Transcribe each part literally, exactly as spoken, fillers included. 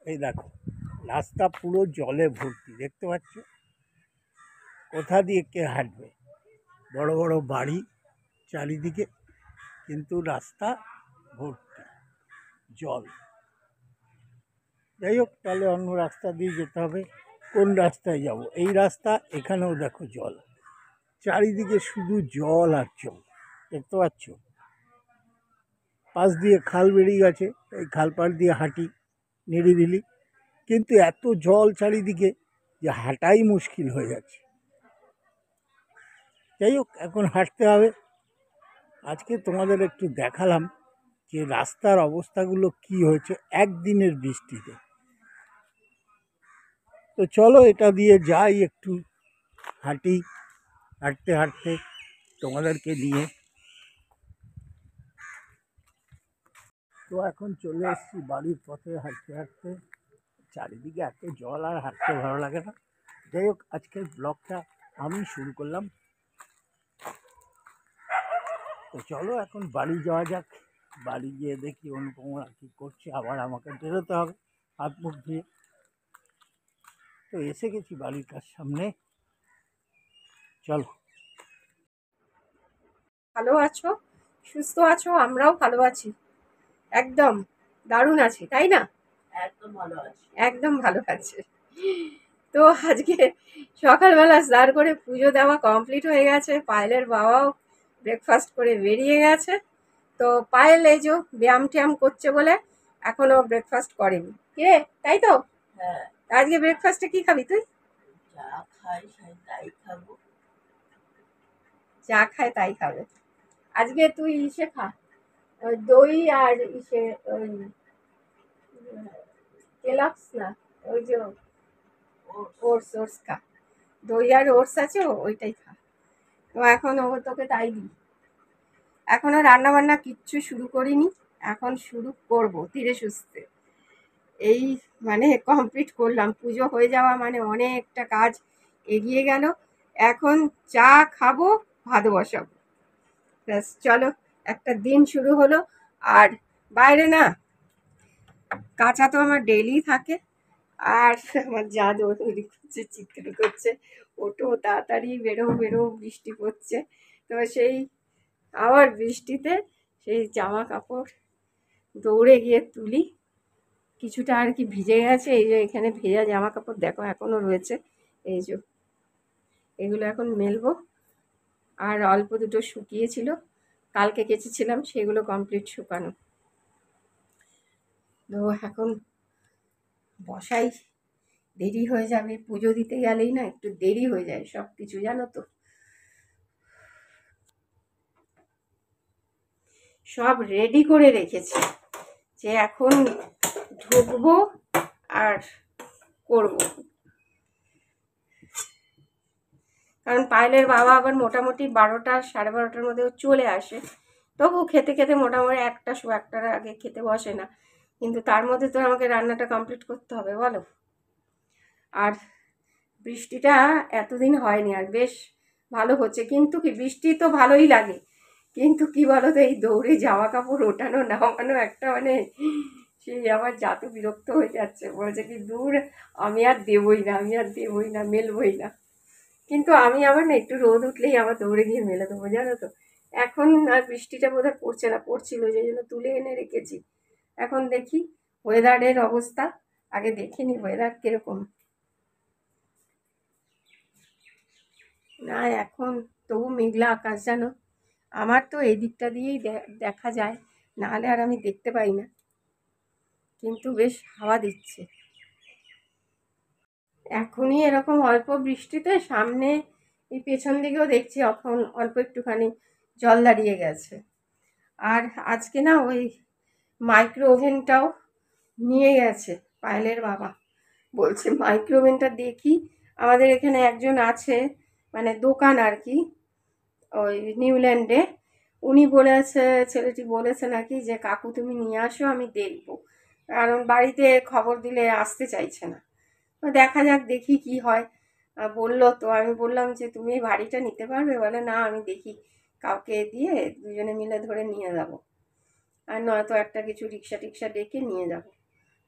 এই দেখো রাস্তা পুরো জলে ভর্তি, দেখতে পাচ্ছ? কোথা দিয়ে কে হাঁটবে? বড় বড় বাড়ি চারিদিকে, কিন্তু রাস্তা ভর্তি জল। যাই হোক, তাহলে অন্য রাস্তা দিয়ে যেতে হবে। কোন রাস্তায় যাব? এই রাস্তা, এখানেও দেখো জল, চারিদিকে শুধু জল আর জল, দেখতে পাচ্ছ? পাশ দিয়ে খাল বেরিয়ে গেছে, এই খাল পাড় দিয়ে হাঁটি নিরিবিলি, কিন্তু এত জল চারিদিকে যে হাঁটাই মুশকিল হয়ে যাচ্ছে। যাই হোক, এখন হাঁটতে হবে। আজকে তোমাদের একটু দেখালাম যে রাস্তার অবস্থাগুলো কি হয়েছে একদিনের বৃষ্টিতে। তো চলো এটা দিয়ে যাই, একটু হাঁটি, হাঁটতে হাঁটতে তোমাদেরকে নিয়ে। তো এখন চলে এসেছি বাড়ির পথে হাঁটতে হাঁটতে। চারিদিকে এত জল আর হাঁটতে ভালো লাগে না। যাই হোক, আজকের ব্লগটা আমি শুরু করলাম। তো চলো এখন বাড়ি যাওয়া যাক। বাড়ি গিয়ে দেখি অনুপমা কী করছে, আবার আমাকে বেরোতে হবে হাত মুখ ধুয়ে। তো এসে গেছি বাড়ির কাছ সামনে, চলো। ভালো আছো, সুস্থ আছো? আমরাও ভালো আছি, একদম দারুণ আছি, তাই না? একদম ভালো আছি, একদম ভালো আছে। তো আজকে সকালবেলা স্নান করে পুজো দেওয়া কমপ্লিট হয়ে গেছে। পায়েলের বাবাও ব্রেকফাস্ট করে বেরিয়ে গেছে। তো পায়েল এই যে ব্যায়াম ট্যায়াম করছে বলে এখনো ব্রেকফাস্ট করেনি। কে, তাই তো? হ্যাঁ, আজকে ব্রেকফাস্টে কি খাবি তুই? যা খাই তাই খাবো। যা খায় তাই খাবে। আজকে তুই ইসে খা, ওই দই আর ইসে ওই কেলক্স না, ওই যে ওটস, ওটস খা। দই আর ওটস আছে, ওইটাই খা। তো এখন ও তোকে তাই দিই। এখনো রান্না বান্না কিচ্ছু শুরু করিনি, এখন শুরু করব ধীরে সুস্থে। এই মানে কমপ্লিট করলাম, পুজো হয়ে যাওয়া মানে অনেকটা কাজ এগিয়ে গেল। এখন চা খাবো, ভাত বসাবো, ব্যাস। চলো, একটা দিন শুরু হলো। আর বাইরে না, কাঁচা তো আমার ডেইলি থাকে। আর আমার যা দৌড়দৌড়ি করছে, চিৎকার করছে, ওঠো তাড়াতাড়ি, বেরো বেরো, বৃষ্টি পড়ছে। তো সেই আবার বৃষ্টিতে সেই জামা কাপড় দৌড়ে গিয়ে তুলি। কিছুটা আর কি ভিজে গেছে, এই যে এখানে ভেজা জামা কাপড় দেখো এখনো রয়েছে, এই যে এগুলো এখন মেলবো। আর অল্প দুটো শুকিয়েছিল, কালকে কেচেছিলাম, সেগুলো কমপ্লিট শুকানো। তো এখন বসাই, দেরি হয়ে যাবে। পুজো দিতে গেলেই না একটু দেরি হয়ে যায় সব কিছু, জানো তো। সব রেডি করে রেখেছি যে এখন ঢুকবো আর করব। কারণ পায়েলের বাবা আবার মোটামুটি বারোটা সাড়ে বারোটার মধ্যে চলে আসে। তবু খেতে খেতে মোটামুটি একটা শো একটার আগে খেতে বসে না, কিন্তু তার মধ্যে তো আমাকে রান্নাটা কমপ্লিট করতে হবে, বলো। আর বৃষ্টিটা এতদিন হয়নি, আর বেশ ভালো হচ্ছে। কিন্তু কি, বৃষ্টি তো ভালোই লাগে, কিন্তু কি বলো তো, এই দৌড়ে জামা কাপড় ওঠানো নামানো একটা মানে সেই আমার যাতে বিরক্ত হয়ে যাচ্ছে। বলছে কি, দূর, আমি আর দেবই না, আমি আর দেবই না, মেলবই না। কিন্তু আমি আবার না একটু রোদ উঠলেই আবার দৌড়ে গিয়ে মেলে দেবো, জানো তো। এখন আর বৃষ্টিটা বোধহয় পড়ছে না, পড়ছিল সেই জন্য তুলে এনে রেখেছি। এখন দেখি ওয়েদারের অবস্থা, আগে দেখিনি ওয়েদার কিরকম। না এখন তবু মেঘলা আকাশ, জানো। আমার তো এই দিকটা দিয়েই দেখা যায়, নাহলে আর আমি দেখতে পাই না। কিন্তু বেশ হাওয়া দিচ্ছে এখনই এরকম অল্প বৃষ্টিতে। সামনে এই পেছন দিকেও দেখছি এখন অল্প একটুখানি জল দাঁড়িয়ে গেছে। আর আজকে না ওই মাইক্রো ওভেনটাও নিয়ে গেছে পায়েলের বাবা। বলছে মাইক্রো ওভেনটা দেখি, আমাদের এখানে একজন আছে, মানে দোকান আর কি, ওই নিউল্যান্ডে। উনি বলেছে, ছেলেটি বলেছে নাকি যে কাকু তুমি নিয়ে আসো, আমি দেখবো। কারণ বাড়িতে খবর দিলে আসতে চাইছে না। তো দেখা যাক, দেখি কি হয়। বললো তো, আমি বললাম যে তুমি এই বাড়িটা নিতে পারবে? বলে না, আমি দেখি কাউকে দিয়ে দুজনে মিলে ধরে নিয়ে যাব, আর নয়তো একটা কিছু রিক্সা টিক্সা ডেকে নিয়ে যাব।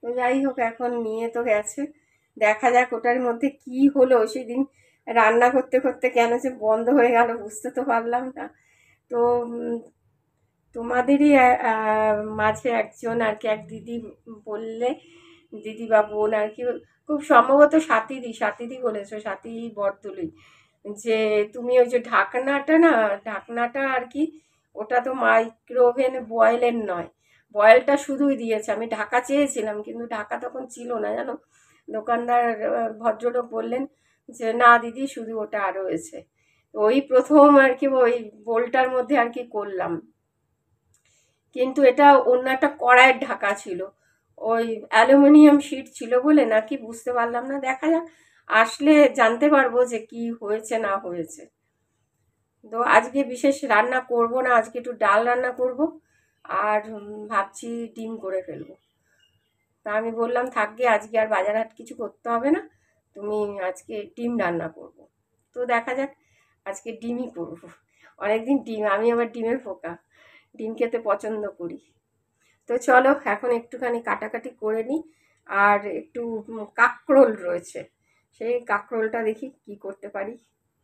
তো যাই হোক, এখন নিয়ে তো গেছে, দেখা যাক ওটার মধ্যে কি হলো। সেদিন রান্না করতে করতে কেন যে বন্ধ হয়ে গেল বুঝতে তো পারলাম না। তো উম, তোমাদেরই আ- আহ, মাঝে একজন আর কি, এক দিদি বললে, দিদি বা বোন আর কি, খুব সম্ভবত স্বাতীদি স্বাতীদি বলেছো, স্বাতী বরদলৈ, যে তুমি ওই যে ঢাকনাটা না, ঢাকনাটা আর কি, ওটা তো মাইক্রো ওভেন বয়েলের নয়, বয়েলটা শুধুই দিয়েছে। আমি ঢাকা চেয়েছিলাম কিন্তু ঢাকা তখন ছিল না জানো। দোকানদার আহ, ভদ্রলোক বললেন যে না দিদি, শুধু ওটা আর রয়েছে। ওই প্রথম আর কি ওই বোলটার মধ্যে আর কি করলাম, কিন্তু এটা অন্য একটা কড়াইয়ের ঢাকা ছিল, ওই অ্যালুমিনিয়াম শিট ছিল বলে নাকি বুঝতে পারলাম না। দেখা যাক, আসলে জানতে পারবো যে কি হয়েছে না হয়েছে। তো আজকে বিশেষ রান্না করব না, আজকে একটু ডাল রান্না করব, আর উম, ভাবছি ডিম করে ফেলবো। তা আমি বললাম থাকবে, আজকে আর বাজার হাট কিছু করতে হবে না, তুমি আজকে ডিম রান্না করব। তো দেখা যাক, আজকে ডিমই করব। অনেকদিন ডিম, আমি আবার ডিমের পোকা, ডিম খেতে পছন্দ করি। তো চলো এখন একটুখানি কাটাকাটি করে নিই। আর একটু উম, কাঁকরোল রয়েছে, সেই কাঁকরোলটা দেখি কি করতে পারি।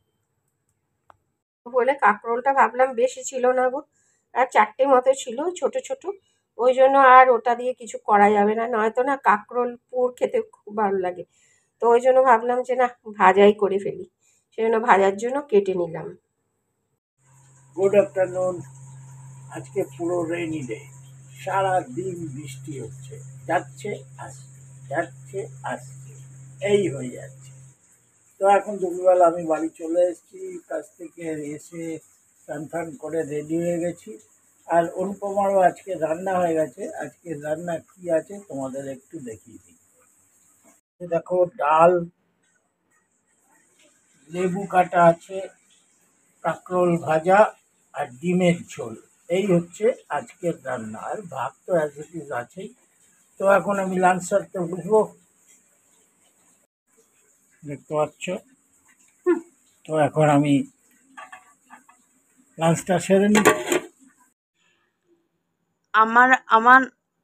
বলে কাঁকরোলটা ভাবলাম বেশি ছিল না গো, আর চারটে মতো ছিল ছোট ছোট, ওই জন্য আর ওটা দিয়ে কিছু করা যাবে না, নয়তো না কাঁকরোল পুর খেতে খুব ভালো লাগে। তো ওই জন্য ভাবলাম যে না, ভাজাই করে ফেলি, সেই জন্য ভাজার জন্য কেটে নিলাম। Good afternoon. আজকে পুরো রেইনি ডে, সারা দিন বৃষ্টি হচ্ছে, যাচ্ছে আসছে, যাচ্ছে আসছে, এই হয়ে যাচ্ছে। তো এখন দুপুরবেলা আমি বাড়ি চলে এসেছি, কাছ থেকে এসে স্নান ফান করে রেডি হয়ে গেছি। আর অনুপমারও আজকে রান্না হয়ে গেছে। আজকে রান্না কি আছে তোমাদের একটু দেখিয়ে দিই। এই দেখো, ডাল, লেবু কাটা আছে, কাঁকরোল ভাজা, আর ডিমের ঝোল। এই হচ্ছে আজকের রান্না। আর ভাত তো অ্যাজ ইট ইজ আছেই। তো এখন আমি লাঞ্চ সারতে বসবো, দেখতে পাচ্ছ। তো এখন আমি লাঞ্চটা সেরে নিই। আমার আমার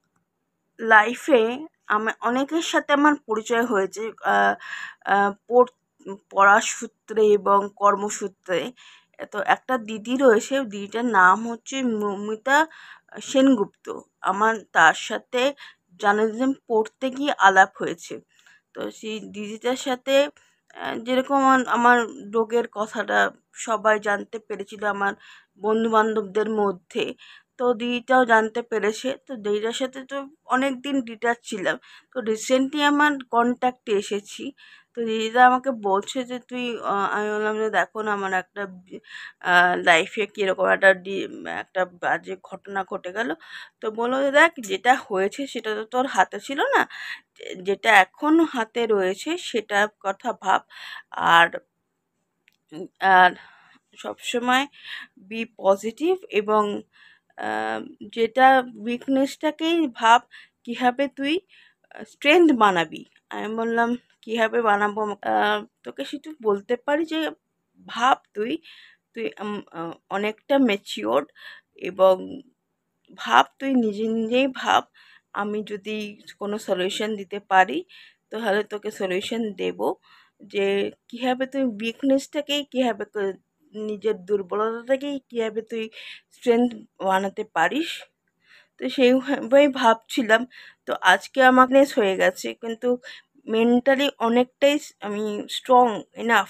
লাইফে আমার অনেকের সাথে আমার পরিচয় হয়েছে, আহ, আহ, পড়- পড়ার সূত্রে এবং কর্মসূত্রে। তো একটা দিদি রয়েছে, দিদিটার নাম হচ্ছে মৌমিতা সেনগুপ্ত। আমার তার সাথে জার্নালিজম পড়তে গিয়ে আলাপ হয়েছে। তো সেই দিদিটার সাথে আহ, যেরকম আম- আমার রোগের কথাটা সবাই জানতে পেরেছিল আমার বন্ধু বান্ধবদের মধ্যে, তো দিদিটাও জানতে পেরেছে। তো দিদিটার সাথে তো অনেক দিন ডিটাচ ছিলাম। তো রিসেন্টলি আমার কন্ট্যাক্টে এসেছি। তো দিদিটা আমাকে বলছে যে তুই আহ, আমি বললাম যে দেখো না, আমার একটা লাইফে কীরকম একটা ডি- একটা বাজে ঘটনা ঘটে গেল। তো বললো যে দেখ, যেটা হয়েছে সেটা তো তোর হাতে ছিল না, যে- যেটা এখন হাতে রয়েছে সেটার কথা ভাব। আর উম, আর সবসময় বি পজিটিভ, এবং আহ, যেটা উইকনেসটাকেই ভাব কীভাবে তুই স্ট্রেংথ বানাবি। আমি বললাম কীভাবে বানাবো, আহ, তোকে শুধু বলতে পারি যে ভাব তুই তুই উম, আহ, অনেকটা ম্যাচিওর্ড, এবং ভাব তুই নিজে নিজেই ভাব, আমি যদি কোনো সলিউশন দিতে পারি তাহলে তোকে সলিউশন দেব, যে কীভাবে তুই উইকনেসটাকেই কীভাবে ক- নিজের দুর্বলতাটাকেই কীভাবে তুই স্ট্রেংথ বানাতে পারিস। তো সেইভাবেই ভাবছিলাম। তো আজকে আমার নেস হয়ে গেছে, কিন্তু মেন্টালি অনেকটাই স- আমি স্ট্রং এনাফ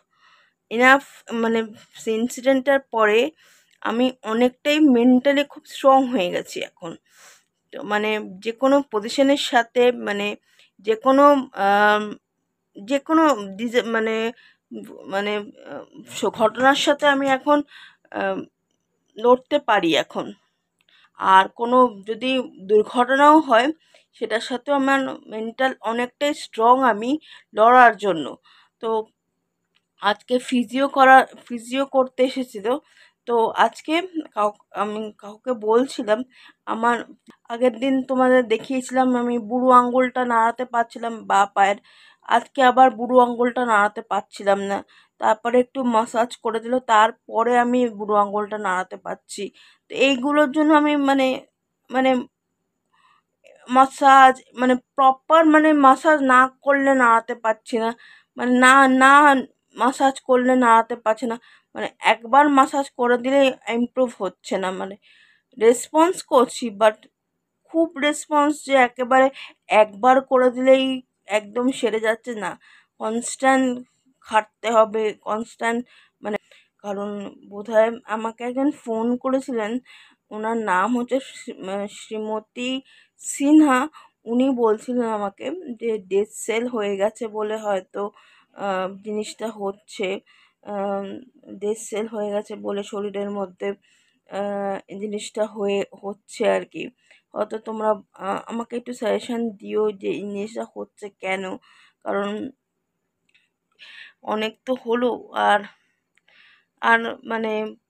এনাফ মানে ইনসিডেন্টটার পরে আমি অনেকটাই মেন্টালি খুব স্ট্রং হয়ে গেছি এখন। তো মানে যে কোনো পজিশনের সাথে, মানে যে কোনো আম, যে কোনো ডিজে- মানে মানে আহ, স- ঘটনার সাথে আমি এখন আম, লড়তে পারি এখন। আর কোনো যদি দুর্ঘটনাও হয় সেটার সাথেও আমার মেন্টাল অনেকটাই স্ট্রং আমি লড়ার জন্য। তো আজকে ফিজিও করা ফিজিও করতে এসেছিল। তো আজকে কাউ আমি কাউকে বলছিলাম, আমার আগের দিন তোমাদের দেখিয়েছিলাম আমি বুড়ো আঙ্গুলটা নাড়াতে পারছিলাম বা পায়ের, আজকে আবার বুড়ো আঙ্গুলটা নাড়াতে পারছিলাম না। তারপরে একটু মাসাজ করে দিল, তারপরে আমি বুড়ো আঙ্গুলটা নাড়াতে পারছি। তো এইগুলোর জন্য আমি মানে মানে মাসাজ মানে প্রপার মানে মাসাজ না করলে নাড়াতে পারছি না, মানে না না মাসাজ করলে নাড়াতে পারছি না, মানে একবার মাসাজ করে দিলে ইমপ্রুভ হচ্ছে না, মানে রেসপন্স করছি বাট খুব রেসপন্স যে একেবারে একবার করে দিলেই একদম সেরে যাচ্ছে না, কনস্ট্যান্ট খাটতে হবে, কনস্ট্যান্ট, মানে কারণ বোধহয় আমাকে একজন ফোন করেছিলেন, ওনার নাম হচ্ছে শ্রী- আহ, শ্রীমতী সিনহা। উনি বলছিলেন আমাকে যে ডেথ সেল হয়ে গেছে বলে হয়তো আহ, জিনিসটা হচ্ছে, ডেথ সেল হয়ে গেছে বলে শরীরের মধ্যে আহ, এই জিনিসটা হয়ে হচ্ছে আর কি। হয়তো তোমরা আহ, আমাকে একটু সাজেশন দিও যে এই জিনিসটা হচ্ছে কেন, কারণ অনেক তো হলো, আর আর মানে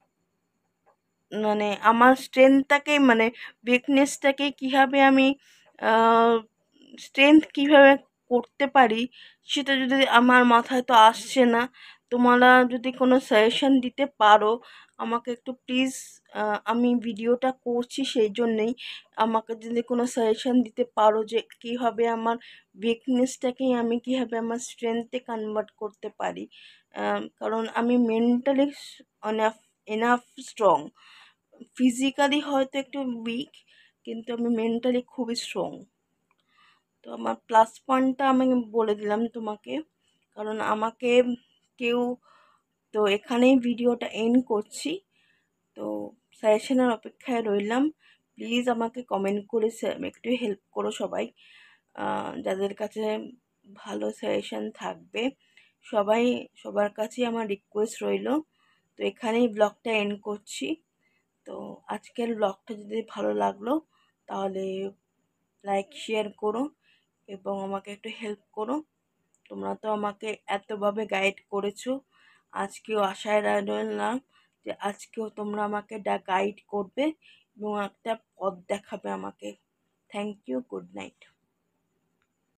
মানে আমার স্ট্রেংথটাকে মানে উইকনেসটাকে কীভাবে আমি স্ট্রেংথ কীভাবে করতে পারি সেটা যদি আমার মাথায় তো আসছে না। তোমরা যদি কোনো সাজেশন দিতে পারো আমাকে একটু প্লিজ, আমি ভিডিওটা করছি সেই জন্যেই, আমাকে যদি কোনো সাজেশন দিতে পারো যে কীভাবে আমার উইকনেসটাকেই আমি কীভাবে আমার স্ট্রেংথে কনভার্ট করতে পারি। আহ, কারণ আমি mentally enough enough strong, physically হয়তো একটু উইক, কিন্তু আমি মেন্টালি খুবই স্ট্রং। তো আমার প্লাস পয়েন্টটা আমি বলে দিলাম তোমাকে, কারণ আমাকে কেউ, তো এখানেই ভিডিওটা এন্ড করছি। তো সাজেশনের অপেক্ষায় রইলাম, প্লিজ আমাকে কমেন্ট করে সা- একটু হেল্প করো সবাই, আহ, যাদের কাছে ভালো সাজেশন থাকবে, সবাই সবার কাছেই আমার রিকোয়েস্ট রইল। তো এখানেই ব্লগটা এন্ড করছি। তো আজকের ব্লগটা যদি ভালো লাগলো তাহলে লাইক শেয়ার করো এবং আমাকে একটু হেল্প করো। তোমরা তো আমাকে এতভাবে গাইড করেছো, আজকেও আশায় রইলাম যে আজকেও তোমরা আমাকে গাইড করবে এবং একটা পথ দেখাবে আমাকে। Thank you, good night.